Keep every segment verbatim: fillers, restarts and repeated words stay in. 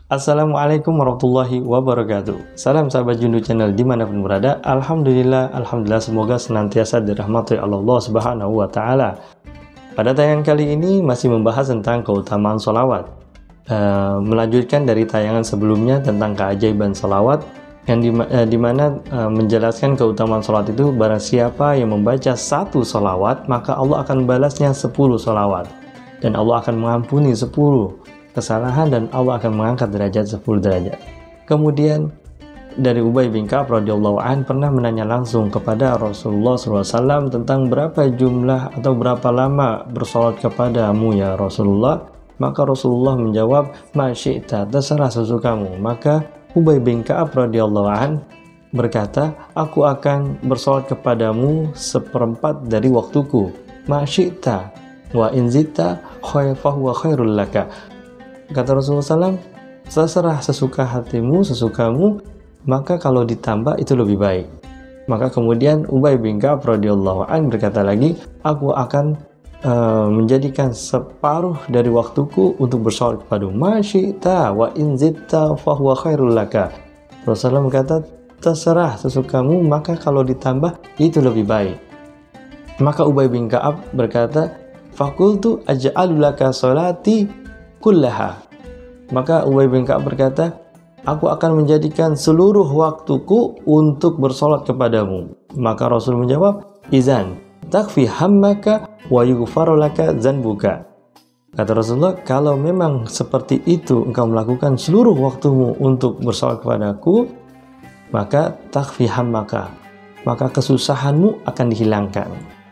Assalamualaikum warahmatullahi wabarakatuh. Salam sahabat Jundu Channel dimanapun berada. Alhamdulillah, Alhamdulillah semoga senantiasa dirahmati Allah Subhanahu wa Ta'ala. Pada tayangan kali ini masih membahas tentang keutamaan sholawat. Uh, melanjutkan dari tayangan sebelumnya tentang keajaiban sholawat, yang di, uh, dimana uh, menjelaskan keutamaan sholawat itu, barang siapa yang membaca satu sholawat maka Allah akan balasnya sepuluh sholawat, dan Allah akan mengampuni sepuluh kesalahan, dan Allah akan mengangkat derajat sepuluh derajat. Kemudian dari Ubay bin Ka'ab radhiyallahu an pernah menanya langsung kepada Rasulullah shallallahu alaihi wasallam tentang berapa jumlah atau berapa lama bersolat kepadamu ya Rasulullah. Maka Rasulullah menjawab, ma syi'ta, terserah sesukamu. Maka Ubay bin Ka'ab radhiyallahu an berkata, aku akan bersolat kepadamu seperempat dari waktuku. Ma syi'ta wa in zidta fahuwa khairul laka. Kata Rasulullah shallallahu alaihi wasallam, terserah sesuka hatimu, sesukamu, maka kalau ditambah itu lebih baik. Maka kemudian Ubay bin Ka'ab radhiyallahu an berkata lagi, aku akan uh, menjadikan separuh dari waktuku untuk bersolat kepadamu. Ma syi'ta wa in zidta fahuwa khairul laka. Rasulullah berkata, terserah sesukamu, maka kalau ditambah itu lebih baik. Maka Ubay bin Ka'ab berkata, fakultu aj'alu laka sholati kullaha. Maka Ubay bin Ka'ab berkata, aku akan menjadikan seluruh waktuku untuk bersolat kepadamu. Maka Rasul menjawab, izan takfi hammaka wa yughfaru laka zanbuka. Kata Rasulullah, kalau memang seperti itu engkau melakukan seluruh waktumu untuk bersolat kepadaku, maka takfi hammaka, maka kesusahanmu akan dihilangkan.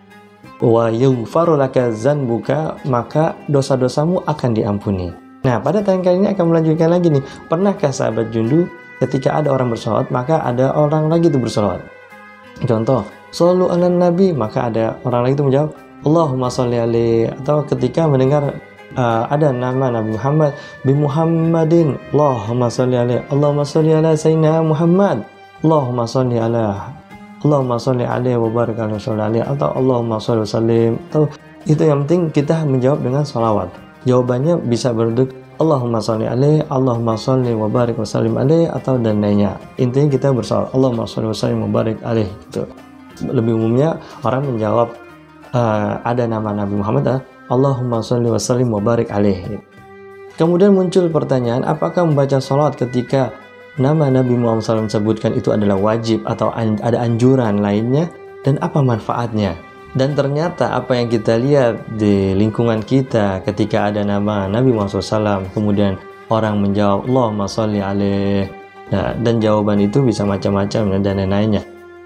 Wa yughfaru laka zanbuka, maka dosa-dosamu akan diampuni. Nah, pada tayangan kali ini akan melanjutkan lagi nih. Pernahkah sahabat Jundu ketika ada orang bersolawat maka ada orang lagi itu bersolawat? Contoh, shollu ala nabi, maka ada orang lagi itu menjawab Allahumma sholli alaihi. Atau ketika mendengar uh, ada nama Nabi Muhammad, bi Muhammadin, Allahumma sholli alaihi, Allahumma sholli ala sayyidina Muhammad, Allahumma sholli ala Allahumma sholli alaihi wa barik alaihi, atau Allahumma sholli sallim. Atau itu yang penting kita menjawab dengan sholawat. Jawabannya bisa berbentuk Allahumma sholli alaihi, Allahumma sholli wa barik wa sallim alaihi, atau dan lainnya. Intinya kita bersolawat Allahumma sholli wa sallim wa barik alaihi gitu. Lebih umumnya orang menjawab uh, ada nama Nabi Muhammad, uh, Allahumma sholli wa sallim wa barik alaihi. Kemudian muncul pertanyaan, apakah membaca sholawat ketika nama Nabi Muhammad shallallahu alaihi wasallam sebutkan itu adalah wajib atau an- ada anjuran lainnya, dan apa manfaatnya? Dan ternyata apa yang kita lihat di lingkungan kita ketika ada nama Nabi Muhammad shallallahu alaihi wasallam, kemudian orang menjawab Allahumma sholli alaihi, nah, dan jawaban itu bisa macam-macam dan lain-lainnya.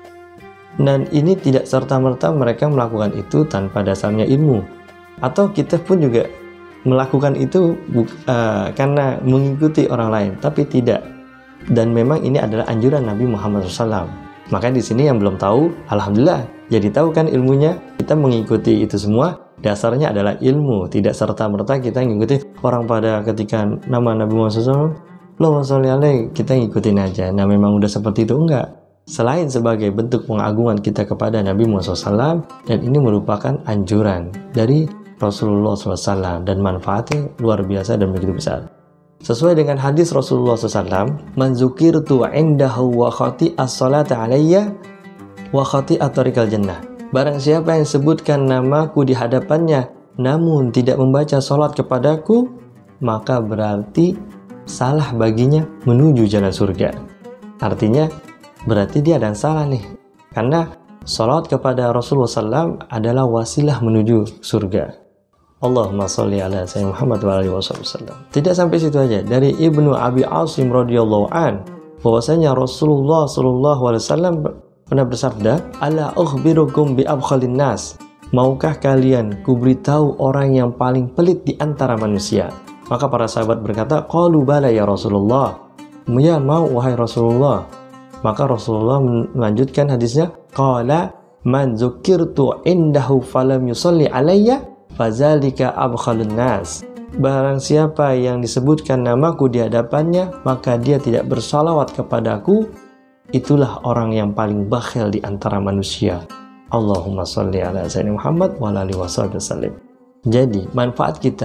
Dan ini tidak serta-merta mereka melakukan itu tanpa dasarnya ilmu, atau kita pun juga melakukan itu uh, karena mengikuti orang lain, tapi tidak. Dan memang ini adalah anjuran Nabi Muhammad shallallahu alaihi wasallam. Maka di sini yang belum tahu, alhamdulillah, jadi tahu kan ilmunya. Kita mengikuti itu semua, dasarnya adalah ilmu. Tidak serta-merta kita mengikuti orang pada ketika nama Nabi Muhammad shallallahu alaihi wasallam, Allahumma sholli alaihi, kita ngikutin aja. Nah, memang udah seperti itu, enggak. Selain sebagai bentuk pengagungan kita kepada Nabi Muhammad shallallahu alaihi wasallam, dan ini merupakan anjuran dari Rasulullah shallallahu alaihi wasallam, dan manfaatnya luar biasa dan begitu besar. Sesuai dengan hadis Rasulullah shallallahu alaihi wasallam, man zukirtu indahu wa khati as-salata alayya wa khati at-tariqal jannah. Barang siapa yang sebutkan namaku di hadapannya namun tidak membaca salat kepadaku, maka berarti salah baginya menuju jalan surga. Artinya berarti dia ada yang salah nih, karena salat kepada Rasulullah shallallahu alaihi wasallam adalah wasilah menuju surga. Allahumma sholli ala sayyidina Muhammad wa alihi wasallam. Tidak sampai situ aja. Dari Ibnu Abi Asim radhiyallahu an, bahwasanya Rasulullah sallallahu alaihi wasallam pernah bersabda, ala ukhbirukum bi abkhalin nas, maukah kalian kuberitahu orang yang paling pelit di antara manusia? Maka para sahabat berkata, qalu bala ya Rasulullah, ya mau wahai Rasulullah. Maka Rasulullah melanjutkan hadisnya, qala man dzukirtu indahu falam yusalli alayya fazalika abkhalun nas. Barang siapa yang disebutkan namaku di hadapannya maka dia tidak bersalawat kepadaku, itulah orang yang paling bakhil di antara manusia. Allahumma sholli ala sayyidina Muhammad wa alihi wasallam. Jadi manfaat kita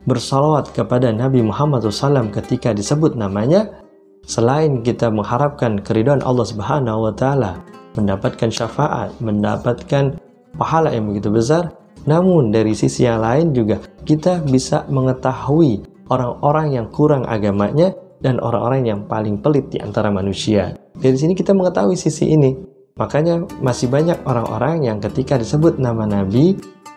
bersalawat kepada Nabi Muhammad shallallahu alaihi wasallam ketika disebut namanya, selain kita mengharapkan keridhaan Allah Subhanahu wa Ta'ala, mendapatkan syafaat, mendapatkan pahala yang begitu besar, namun dari sisi yang lain juga kita bisa mengetahui orang-orang yang kurang agamanya dan orang-orang yang paling pelit di antara manusia. Dari sini kita mengetahui sisi ini. Makanya masih banyak orang-orang yang ketika disebut nama Nabi,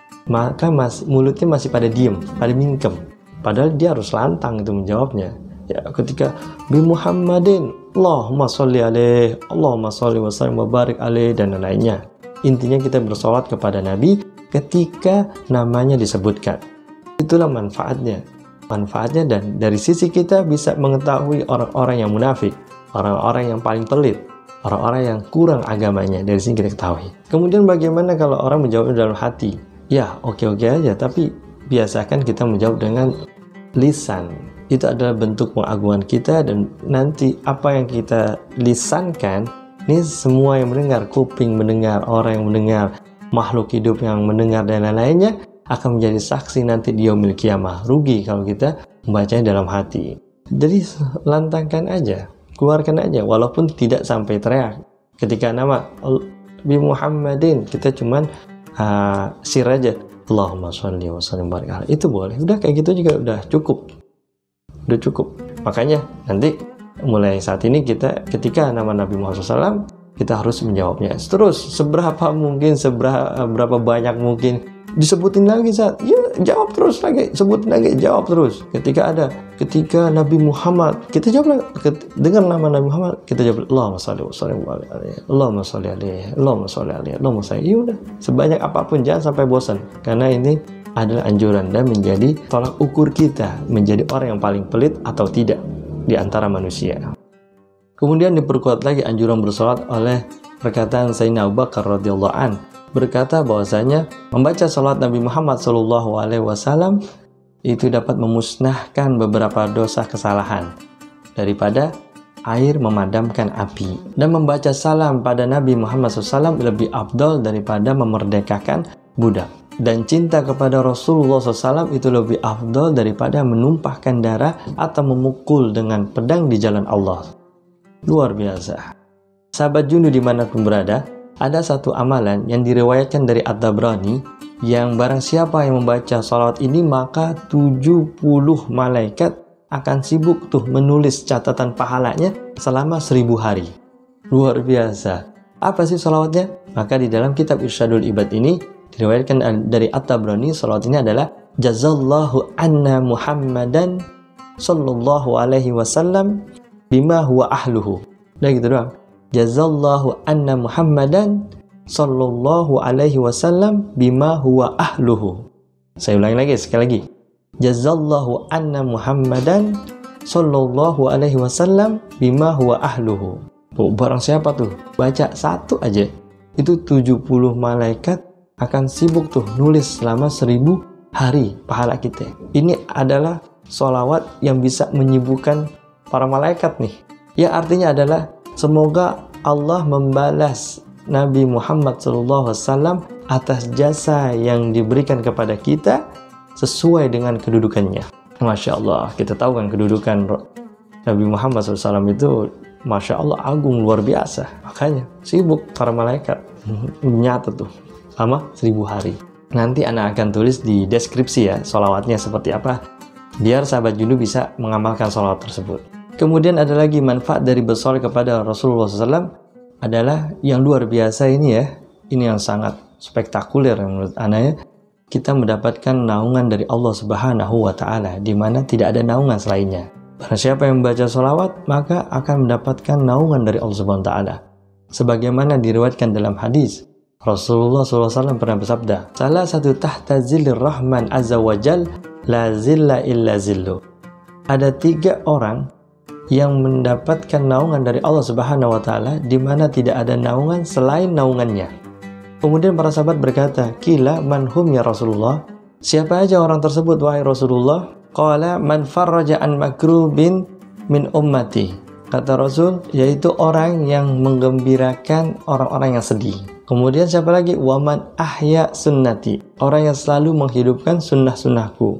maka mas, mulutnya masih pada diem, pada mingkem. Padahal dia harus lantang itu menjawabnya. Ya, ketika bi Muhammadin, Allahumma sholli alaih, Allahumma sholli wa sallim wa barik alaih, dan lainnya. Intinya kita bersolat kepada Nabi ketika namanya disebutkan. Itulah manfaatnya. Manfaatnya, dan dari sisi kita bisa mengetahui orang-orang yang munafik, orang-orang yang paling pelit, orang-orang yang kurang agamanya. Dari sini kita ketahui. Kemudian bagaimana kalau orang menjawab dalam hati? Ya, oke-oke aja, tapi biasakan kita menjawab dengan lisan. Itu adalah bentuk pengagungan kita, dan nanti apa yang kita lisankan, ini semua yang mendengar, kuping mendengar, orang yang mendengar, makhluk hidup yang mendengar, dan lain-lainnya akan menjadi saksi nanti di yaumil qiyamah. Rugi kalau kita membacanya dalam hati. Jadi lantangkan aja, keluarkan aja, walaupun tidak sampai teriak. Ketika nama bi Muhammadin, kita cuman uh, sir aja, Allahumma sholli wa sallim barik alaihi. Itu boleh. Udah kayak gitu juga udah cukup. Udah cukup. Makanya nanti mulai saat ini kita ketika nama Nabi Muhammad shallallahu alaihi wasallam, kita harus menjawabnya. Terus seberapa mungkin, seberapa berapa banyak mungkin, disebutin lagi saat, ya jawab terus lagi, sebutin lagi, jawab terus. Ketika ada, ketika Nabi Muhammad, kita jawab lagi, dengar nama Nabi Muhammad, kita jawab Allahumma sholli wa sallim alaihi, Allahumma sholli alaihi, Allahumma sholli alaihi, Allahumma sholli. Ya udah, sebanyak apapun, jangan sampai bosan, karena ini adalah anjuran dan menjadi tolak ukur kita menjadi orang yang paling pelit atau tidak di antara manusia. Kemudian diperkuat lagi anjuran bersolat oleh perkataan Sayyidina Abu Bakar radhiyallahu an, berkata bahwasanya membaca salat Nabi Muhammad shallallahu alaihi wasallam itu dapat memusnahkan beberapa dosa kesalahan daripada air memadamkan api, dan membaca salam pada Nabi Muhammad shallallahu alaihi wasallam lebih afdal daripada memerdekakan budak, dan cinta kepada Rasulullah shallallahu alaihi wasallam itu lebih afdal daripada menumpahkan darah atau memukul dengan pedang di jalan Allah. Luar biasa. Sahabat Jundu dimanapun berada, ada satu amalan yang diriwayatkan dari At-Tabrani, yang barang siapa yang membaca salawat ini, maka tujuh puluh malaikat akan sibuk tuh menulis catatan pahalanya selama seribu hari. Luar biasa. Apa sih salawatnya? Maka di dalam kitab Irsyadul Ibad ini diriwayatkan dari At-Tabrani, salawat ini adalah Jazallahu anna Muhammadan sallallahu alaihi wasallam bima huwa ahluhu. Udah gitu doang. Jazallahu anna Muhammadan sallallahu alaihi wasallam bima huwa ahluhu. Saya ulangi lagi, sekali lagi. Jazallahu anna Muhammadan sallallahu alaihi wasallam bima huwa ahluhu. Oh, barang siapa tuh baca satu aja, itu tujuh puluh malaikat akan sibuk tuh nulis selama seribu hari pahala kita. Ini adalah sholawat yang bisa menyibukkan para malaikat nih. Ya, artinya adalah semoga Allah membalas Nabi Muhammad shallallahu alaihi wasallam atas jasa yang diberikan kepada kita sesuai dengan kedudukannya. Masya Allah, kita tahu kan kedudukan Nabi Muhammad shallallahu alaihi wasallam itu Masya Allah agung, luar biasa. Makanya sibuk para malaikat nyata tuh sama seribu hari. Nanti anak akan tulis di deskripsi ya sholawatnya seperti apa, biar sahabat Jundu bisa mengamalkan sholawat tersebut. Kemudian ada lagi manfaat dari bersolawat kepada Rasulullah shallallahu alaihi wasallam adalah yang luar biasa ini ya. Ini yang sangat spektakuler menurut anak ya. Kita mendapatkan naungan dari Allah Subhanahu wa Ta'ala, di mana tidak ada naungan selainnya. Barang siapa yang membaca sholawat, maka akan mendapatkan naungan dari Allah Subhanahu wa Ta'ala. Sebagaimana diriwayatkan dalam hadis, Rasulullah shallallahu alaihi wasallam pernah bersabda, salah satu tahta zillir rahman azza wa jal la zilla illa zillu. Ada tiga orang yang mendapatkan naungan dari Allah Subhanahu wa Ta'ala, di mana tidak ada naungan selain naungannya. Kemudian para sahabat berkata, Kila man hum ya Rasulullah? Siapa aja orang tersebut wahai Rasulullah? Qala man farraja an makrubin min ummati. Kata Rasul, yaitu orang yang menggembirakan orang-orang yang sedih. Kemudian siapa lagi? Waman ahya sunnati. Orang yang selalu menghidupkan sunnah-sunnahku.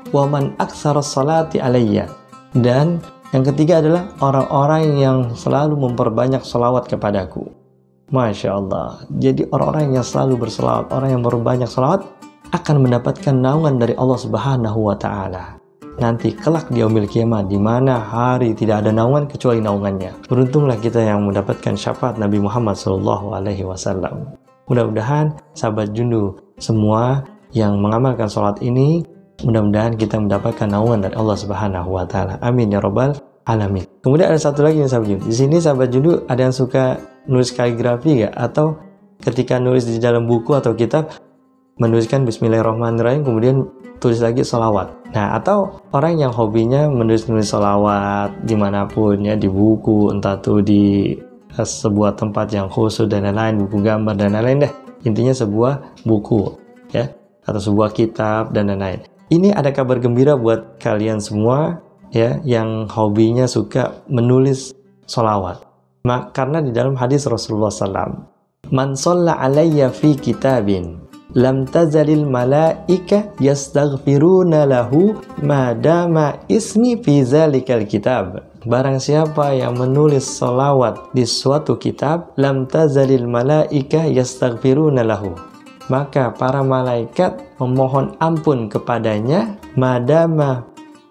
wa man aktsara sholati alayya. Dan yang ketiga adalah orang-orang yang selalu memperbanyak sholawat kepadaku. Masya Allah. Jadi orang-orang yang selalu berselawat, orang yang berbanyak sholawat akan mendapatkan naungan dari Allah Subhanahu wa Ta'ala. Nanti kelak di yaumil qiyamah, di mana hari tidak ada naungan kecuali naungannya. Beruntunglah kita yang mendapatkan syafaat Nabi Muhammad shallallahu alaihi wasallam. Mudah-mudahan sahabat Jundu semua yang mengamalkan sholat ini, mudah-mudahan kita mendapatkan naungan dari Allah Subhanahu wa Ta'ala. Amin ya rabbal alamin. Kemudian ada satu lagi nih sahabat Jundu. Di sini sahabat Jundu ada yang suka nulis kaligrafi nggak? Atau ketika nulis di dalam buku atau kitab menuliskan Bismillahirrahmanirrahim kemudian tulis lagi sholawat. Nah, atau orang yang hobinya menulis-nulis sholawat dimanapun ya, di buku, entah tuh di uh, sebuah tempat yang khusus dan lain-lain, buku gambar dan lain-lain deh. Intinya sebuah buku ya, atau sebuah kitab dan lain-lain. Ini ada kabar gembira buat kalian semua ya yang hobinya suka menulis sholawat. Mak, karena di dalam hadis Rasulullah shallallahu alaihi wasallam, man shalla alayya fi kitabin lam tazalil malaika yastaghfiruna lahu madama ismi fi zalikal kitab. Barang siapa yang menulis sholawat di suatu kitab, lam tazalil malaika yastaghfiruna lahu, maka para malaikat memohon ampun kepadanya madama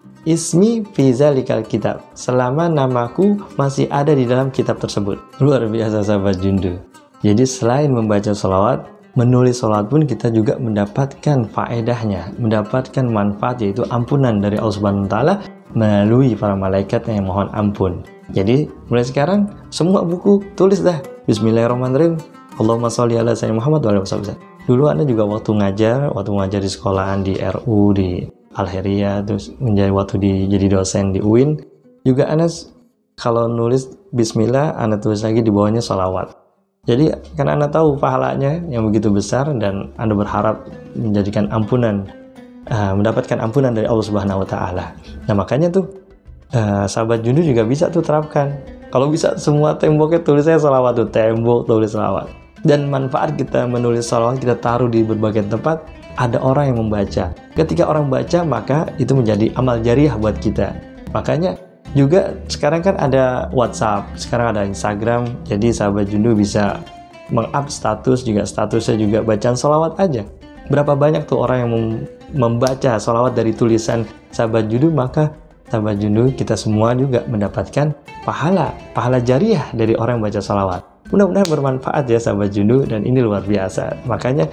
ismi fi zalikal kitab, selama namaku masih ada di dalam kitab tersebut. Luar biasa sahabat Jundu. Jadi selain membaca sholawat, menulis sholawat pun kita juga mendapatkan faedahnya, mendapatkan manfaat, yaitu ampunan dari Allah Subhanahu wa Ta'ala melalui para malaikat yang mohon ampun. Jadi mulai sekarang semua buku tulis dah Bismillahirrahmanirrahim, Allahumma sholli ala sayyidina Muhammad wa ala alihi wasallam. Dulu Anda juga waktu ngajar, waktu ngajar di sekolahan di R U, di Al-Heriyah, terus menjadi waktu di jadi dosen di U I N, juga Anda kalau nulis Bismillah, Anda tulis lagi di bawahnya sholawat. Jadi kan Anda tahu pahalanya yang begitu besar, dan Anda berharap menjadikan ampunan, uh, mendapatkan ampunan dari Allah Subhanahu wa Ta'ala. Nah makanya tuh uh, sahabat Jundu juga bisa tuh terapkan. Kalau bisa semua temboknya tulisnya sholawat tuh, tembok tulis sholawat. Dan manfaat kita menulis sholawat, kita taruh di berbagai tempat, ada orang yang membaca. Ketika orang baca, maka itu menjadi amal jariah buat kita. Makanya juga sekarang kan ada WhatsApp, sekarang ada Instagram, jadi sahabat Jundu bisa meng-up status, juga statusnya juga bacaan sholawat aja. Berapa banyak tuh orang yang mem- membaca sholawat dari tulisan sahabat Jundu, maka sahabat Jundu kita semua juga mendapatkan pahala, pahala jariah dari orang yang baca sholawat. Mudah-mudahan bermanfaat ya sahabat Jundu, dan ini luar biasa. Makanya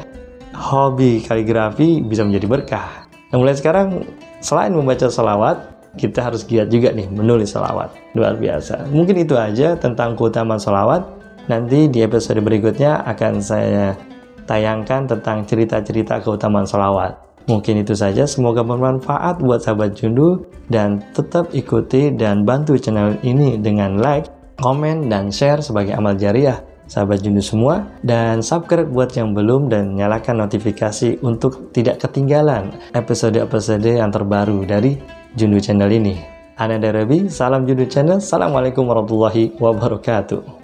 hobi kaligrafi bisa menjadi berkah. Nah, mulai sekarang selain membaca sholawat, kita harus giat juga nih menulis sholawat. Luar biasa. Mungkin itu aja tentang keutamaan sholawat. Nanti di episode berikutnya akan saya tayangkan tentang cerita-cerita keutamaan sholawat. Mungkin itu saja. Semoga bermanfaat buat sahabat Jundu, dan tetap ikuti dan bantu channel ini dengan like, komen, dan share sebagai amal jariah sahabat Jundu semua, dan subscribe buat yang belum, dan nyalakan notifikasi untuk tidak ketinggalan episode-episode yang terbaru dari Jundu Channel ini. Ana Darabi, salam Jundu Channel. Assalamualaikum warahmatullahi wabarakatuh.